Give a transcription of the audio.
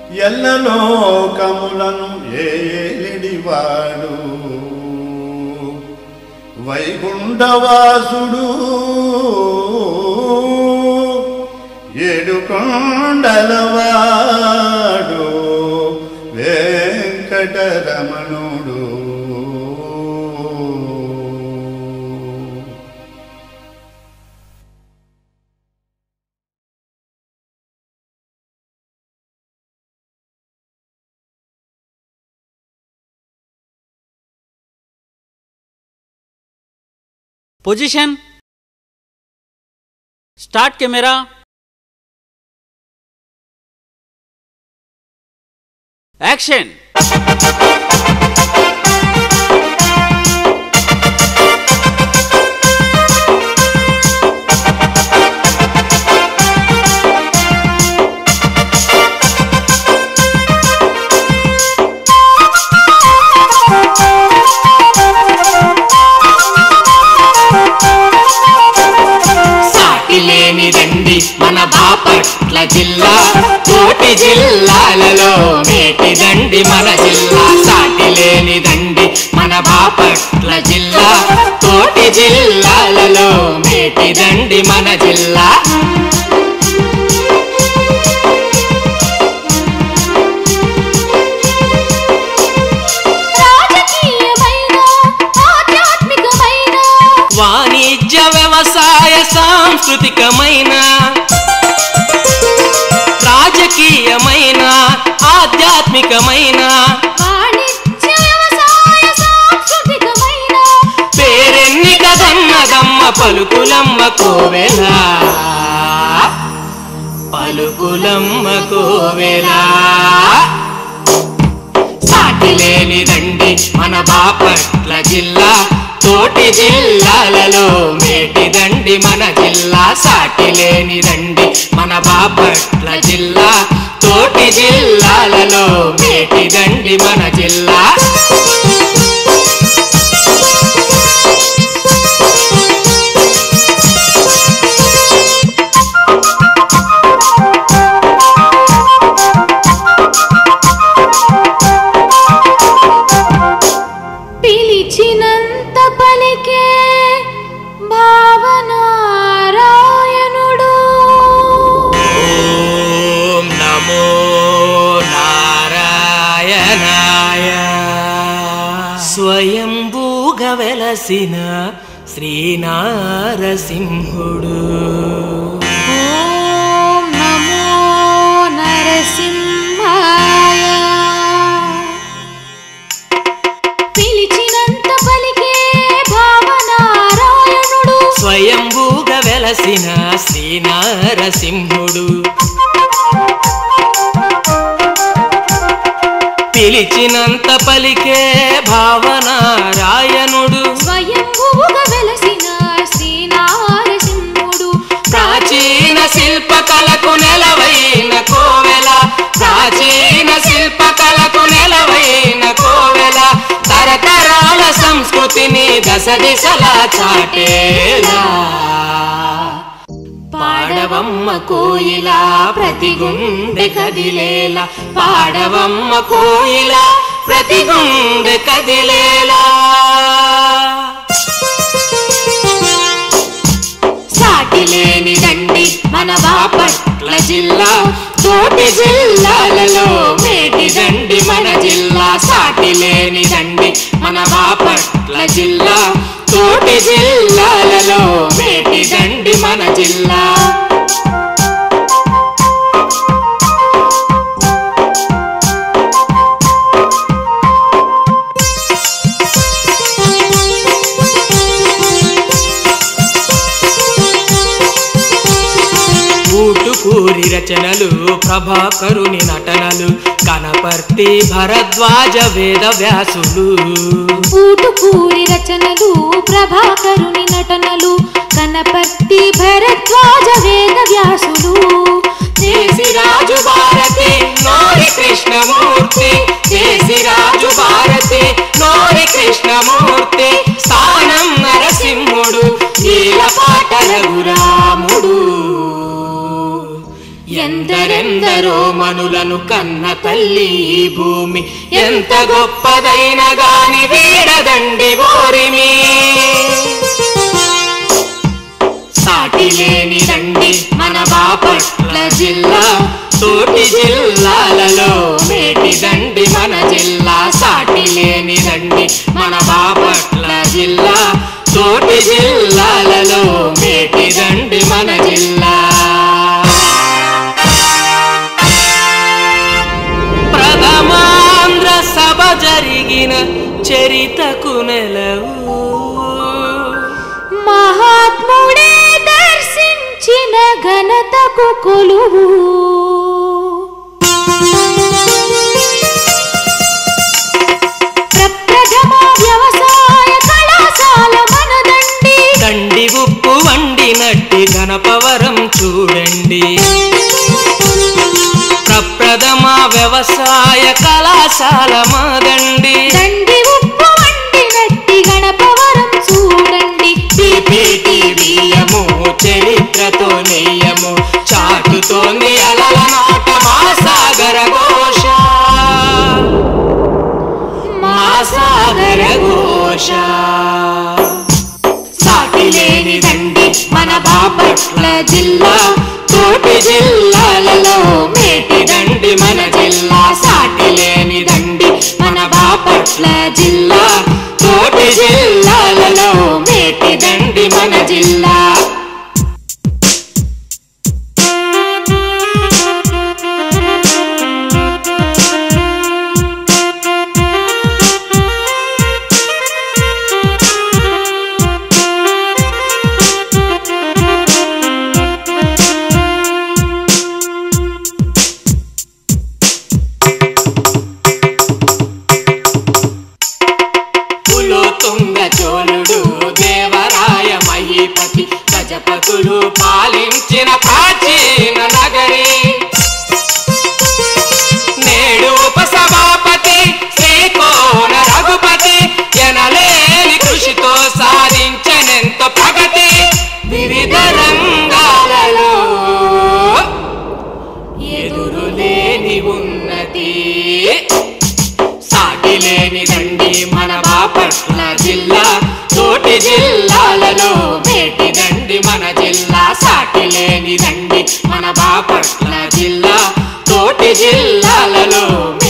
ఎల్లలోకములను ఏలిడివాడు వైకుంఠవాసుడు ఏడుకొండలవాడు వెంకటరమణుడు. Position start camera action. మన బాపట్ల జిల్లా కోటి జిల్లాలలో మేటిదండి మన జిల్లా సాటి లేనిదండి మన బాపట్ల జిల్లా కోటి జిల్లాలలో మేటిదండి మన జిల్లా. వాణిజ్య వ్యవసాయ సాంస్కృతికమైన రాజకీయమైన ఆధ్యాత్మికమైన పేరెన్ని కదన్నదమ్మ పలుకులమ్మ కోవెల పలుకులమ్మ కోవెల సాటి లేనిదండి మన బాపట్ల జిల్లా కోటి జిల్లాలలో మేటిదండి మన జిల్లా సాటి లేనిదండి మన బాపట్ల జిల్లా కోటి జిల్లాలలో మేటిదండి మన జిల్లా. పలికే భావనారాయణుడు ఓం నమో నారాయణాయ స్వయంభూగా వెలసిన శ్రీనారసింహుడు ఓం నమో నరసింహాయ పిలిచినంత పలికే భావనారాయణుడు స్వయంభూగా వెలసిన శ్రీనారసింహుడు పిలిచినంత పలికే భావనారాయణుడు స్వయంభూగా వెలసిన శ్రీనారసింహుడు ప్రాచీన శిల్పకళకు నెలవైన కోవెల ప్రాచీన శిల్పకళకు నెలవైన కోవెల తరతరాల సంస్కృతిని దశ దిశలా చాటేలా పాడవమ్మ కోయిలా ప్రతి గుండె కదిలేలా పాడవమ్మ కోయిలా ప్రతి గుండె కదిలేలా సాటి లేనిదండి మన బాపట్ల జిల్లా కోటి జిల్లాలలో మేటిదండి మన జిల్లా సాటి లేనిదండి మన బాపట్ల జిల్లా కోటి జిల్లాలలో మేటిదండి మన జిల్లా. ఊటుకూరి రచనలు ప్రభాకరుని నటనలు కనపర్తి భరద్వాజ వేద వ్యాసులు ఊటుకూరి రచనలు ప్రభాకరుని నటనలు కనపర్తి భరద్వాజ వేద వ్యాసులు కేశిరాజు భారతి నోరి కృష్ణమూర్తి కేశిరాజు భారతి నోరి కృష్ణమూర్తి స్థానం నరసింహుడు ఈలపాట రఘురాముడు ఎందరో ఎందరెందరో మనులను కన్న తల్లి ఈ భూమి ఎంత గొప్పదైన గాని వీడదండి ఓరిమి సాటి లేనిదండి మన బాపట్ల జిల్లా తోటి జిల్లాలలో మేటిదండి మన జిల్లా సాటి లేనిదండి మన బాపట్ల జిల్లా తోటి జిల్లాలలో మేటిదండి మన జిల్లా ప్రథమాంధ్ర సభ జరిగిన చరితకు నెలవు మహాత్ముడే దర్శించిన ఘనతకు కొలువు ప్రప్రథమ వ్యవసాయ కళాశాల మనదండి దండి ఉప్పు వండినట్టి గణపవరం చూడండి ప్రప్రథమ వ్యవసాయ కళాశాల మాదండి దండి ఉప్పు వండినట్టి గణపవరం చూడండి బియ్యము చరిత్రతో నెయ్యము చాటుతోంది అలల నాట మా సాగర ఘోష మా సాగర ఘోష సాటి లేనిదండి మన బాపట్ల జిల్లా తోటి జిల్లాలలో మేటిదండి మన జిల్లా సాటి లేనిదండి మన బాపట్ల జిల్లా తోటి జిల్లాలలో మేటిదండి మన జిల్లా గజపతులు పాలించిన ప్రాచీన నగరి నేడు ఉపసభాపతి శ్రీకోన రఘుపతి ఎనలేని కృషితో సాధించనెంత ప్రగతి వివిధ రంగాలలో ఎదురులేని ఉన్నతి సాటి లేనిదండి మన బాపట్ల జిల్లా తోటి జిల్లాలలో మేటిదండి మన జిల్లా సాటి లేనిదండి మన బాపట్ల జిల్లా తోటి జిల్లాలలో